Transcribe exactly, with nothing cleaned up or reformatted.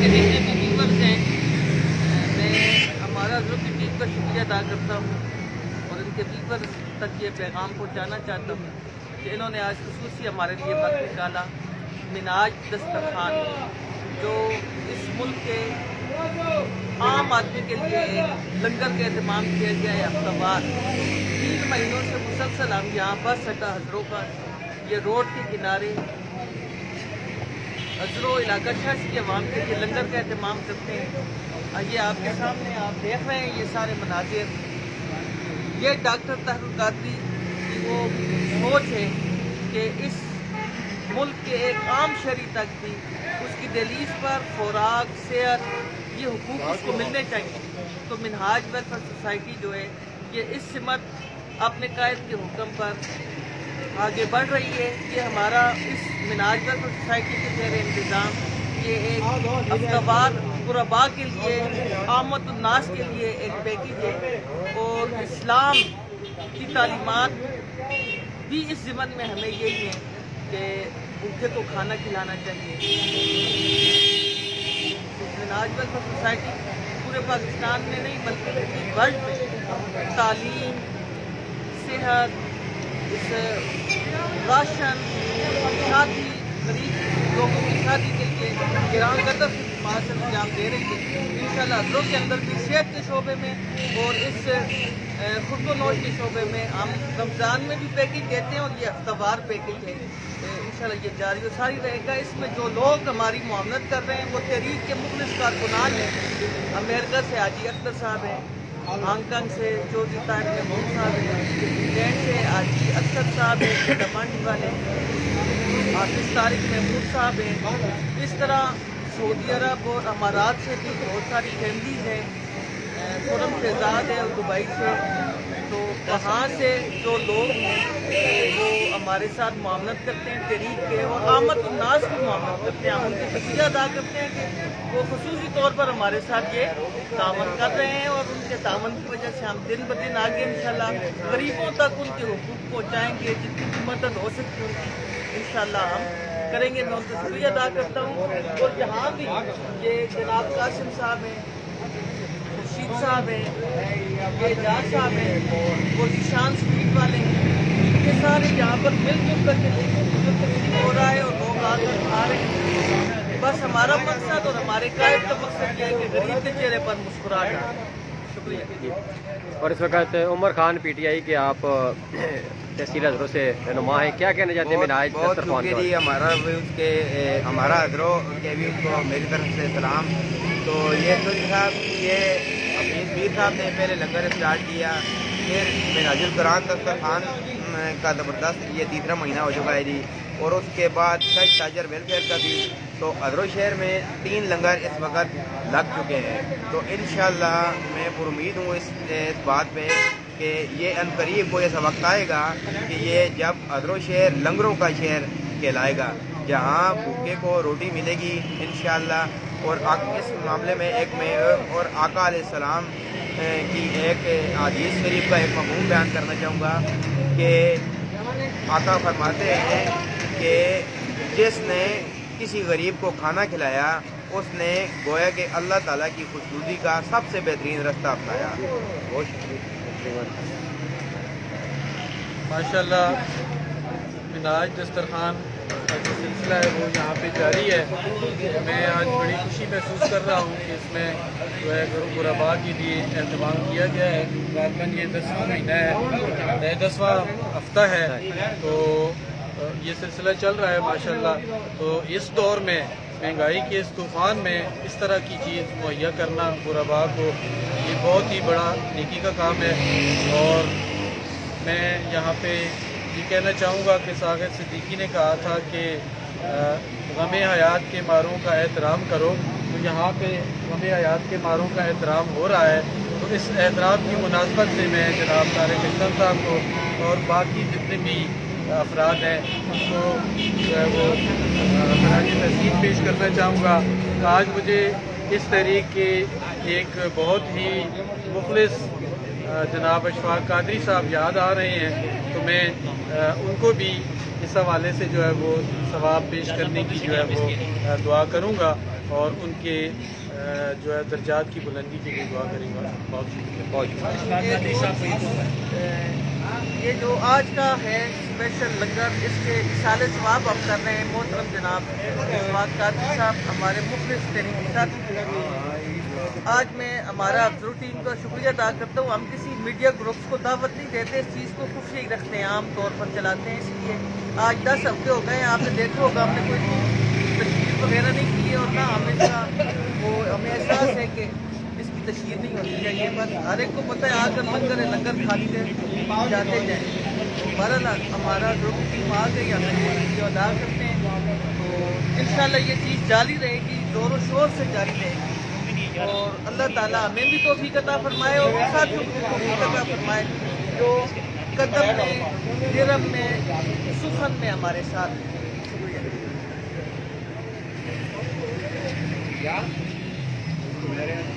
کے جتنے بھی ویورز ہیں میں ہمارا حضرت کی ٹیم کا شکریہ ادا کرتا ہوں اور ان کے ویورز تک یہ پیغام پہنچانا چاہتا ہوں کہ انہوں نے آج خصوصی ہمارے لیے وقت نکالا. منہاج دسترخوان جو اس ملک کے عام آدمی کے لیے ایک لنگر کا اہتمام کیا گیا ہے ہفتہ وار. تین مہینوں سے مسلسل ہم یہاں بس اڈا ہزروں کا یہ روڈ کے کنارے ہزروں علاقہ شہر کی عوام کے لیے لنگر کا اہتمام کرتے ہیں. یہ آپ کے سامنے آپ دیکھ رہے ہیں یہ سارے مناظر. یہ ڈاکٹر طاہر القادری کی وہ سوچ ہے کہ اس ملک کے ایک عام شہری تک بھی اس کی دہلیز پر خوراک صحت یہ حقوق اس کو ملنے چاہیے. تو منہاج ویلفیئر سوسائٹی جو ہے یہ اس سمت اپنے قائد کے حکم پر آگے بڑھ رہی ہے. یہ ہمارا اس منہاج ویلفیئر سوسائٹی کے زیر انتظام یہ ایک ہفتہ وار غرباء کے لیے عامت الناس کے لیے ایک پیکیج ہے اور اسلام کی تعلیمات بھی اس ضمن میں ہمیں یہی ہیں کہ بھوکے کو کھانا کھلانا چاہیے. منہاج ویلفیئر سوسائٹی پورے پاکستان میں نہیں بلکہ ورلڈ میں تعلیم صحت اس راشن شادی غریب لوگوں کی شادی کے لیے گران قدر خدمات انجام دے رہی ہے. انشاءاللہ حضروں کے اندر بھی صحت کے شعبے میں اور اس خود و نوش کے شعبے میں ہم رمضان میں بھی پیکج دیتے ہیں اور یہ ہفتہ وار پیکج ہے. انشاءاللہ یہ جاری و ساری رہے گا. اس میں جو لوگ ہماری معاونت کر رہے ہیں وہ تحریک کے مخلص کارکنان ہیں. امریکہ سے حاجی اختر صاحب ہیں, ہانگ کانگ سے چودھری طاہر محمود صاحب ہیں, انگلینڈ سے حاجی اختر صاحب ہیں ڈمانڈی والے, حافظ طارق محمود صاحب ہیں. اس طرح سعودی عرب اور امارات سے بھی بہت ساری فیملیز ہیں, خرم شہزاد ہے اور دبئی سے. تو وہاں سے جو لوگ ہیں وہ ہمارے ساتھ معاملت کرتے ہیں تحریک کے اور آمد الناس کی معاملت کرتے ہیں. ہم ان کے شکریہ ادا کرتے ہیں کہ وہ خصوصی طور پر ہمارے ساتھ یہ تعاون کر رہے ہیں اور ان کے تعاون کی وجہ سے ہم دن بدن آگے انشاءاللہ غریبوں تک ان کے حقوق پہنچائیں گے. جتنی بھی مدد ہو سکتی ان کی انشاءاللہ ہم کریں گے. میں ان کا شکریہ ادا کرتا ہوں. اور یہاں بھی یہ جناب قاسم صاحب ہیں, خورشید صاحب ہیں, یہ اعجاز صاحب ہیں, وہ ذیشان سویٹ والے ہیں. یہ سارے یہاں پر مل جل کر کے تقسیم ہو رہا ہے اور لوگ آ کر کھا رہے ہیں. بس ہمارا مقصد اور ہمارے قائد کا مقصد یہ ہے کہ غریب کے چہرے پر مسکراہٹ آئے. شکریہ. اور اس وقت عمر خان پی ٹی آئی کے آپ تحصیل حضروں سے رہنما ہیں, کیا کہنا چاہتے ہیں منہاج دسترخوان کے؟ جی ہمارا بھی اس کے ہمارا حضروں کے بھی اس کو میری طرف سے سلام. تو یہ چودھری صاحب یہ اپنی میر صاحب نے پہلے لنگر اسٹارٹ کیا, پھر منہاج القرآن دسترخوان کا زبردست یہ تیسرا مہینہ ہو چکا ہے جی. اور اس کے بعد سچ تاجر ویلفیئر کا بھی. تو حضروں شہر میں تین لنگر اس وقت لگ چکے ہیں. تو انشاءاللہ میں پر امید ہوں اس اس بات پہ کہ یہ عنقریب کو ایسا وقت آئے گا کہ یہ جب حضروں شہر لنگروں کا شہر کہلائے گا, جہاں بھوکے کو روٹی ملے گی انشاءاللہ. اور اس معاملے میں ایک میں اور آقا علیہ السلام کی ایک حدیث شریف کا ایک مفہوم بیان کرنا چاہوں گا کہ آقا فرماتے ہیں کہ جس نے کسی غریب کو کھانا کھلایا اس نے گویا کہ اللہ تعالیٰ کی خوشنودی کا سب سے بہترین رستہ اپنایا. بہت شکریہ. ماشاءاللہ منہاج دسترخوان کا جو سلسلہ ہے وہ یہاں پہ جاری ہے. میں آج بڑی خوشی محسوس کر رہا ہوں کہ اس میں جو ہے غرباء کے لیے اہتمام کیا گیا ہے. غالباً یہ دسواں مہینہ ہے, دسواں ہفتہ ہے, تو یہ سلسلہ چل رہا ہے ماشاءاللہ. تو اس دور میں مہنگائی کے اس طوفان میں اس طرح کی چیز مہیا کرنا غرباء کو یہ بہت ہی بڑا نیکی کا کام ہے. اور میں یہاں پہ یہ کہنا چاہوں گا کہ ساغر صدیقی نے کہا تھا کہ غم حیات کے ماروں کا احترام کرو. تو یہاں پہ غم حیات کے ماروں کا احترام ہو رہا ہے. تو اس احترام کی مناسبت سے میں جناب طارق اختر صاحب کو اور باقی جتنے بھی افراد ہیں ان کو جو ہے وہ خراج تحسین پیش کرنا چاہوں گا. آج مجھے اس تحریک کے ایک بہت ہی مخلص جناب اشفاق قادری صاحب یاد آ رہے ہیں. تو میں ان کو بھی اس حوالے سے جو ہے وہ ثواب پیش کرنے کی جو ہے وہ دعا کروں گا اور ان کے جو ہے درجات کی بلندی کے لیے دعا کریں گا. بہت شکریہ. یہ جو آج کا ہے اسپیشل لنگر، اس کے اصال ثواب ہم کر رہے ہیں محترم جناب اسواق قادری صاحب، ہمارے مخلص تحریری ساتھی. آج میں ہمارا افضل ٹیم کا شکریہ ادا کرتا ہوں. ہم کسی میڈیا گروپس کو دعوت نہیں دیتے، اس چیز کو خفیہ ہی رکھتے ہیں، عام طور پر چلاتے ہیں. اس لیے آج دس ہفتے ہو گئے ہیں، آپ نے دیکھا ہوگا ہم نے کوئی تشہیر وغیرہ نہیں کی ہے، اور نہ ہمیشہ وہ ہمیں احساس ہے کہ اس کی تشہیر نہیں ہونی چاہیے. بس ہر ایک کو پتہ ہے آ کر لنگر ہے، لنگر کھا لیتے جاتے جائیں. بہرحال ہمارا جو ٹیم آ گئی، ہم یہ شکریہ ادا کرتے ہیں. تو انشاءاللہ یہ چیز جاری رہے گی، زور و شور سے جاری رہے گی، اور اللہ تعالیٰ ہمیں بھی توفیق عطا فرمائے اور ساتھیوں کو بھی توفیق عطا فرمائے جو قدم میں، درم میں، سخن میں ہمارے ساتھ ہیں. شکریہ.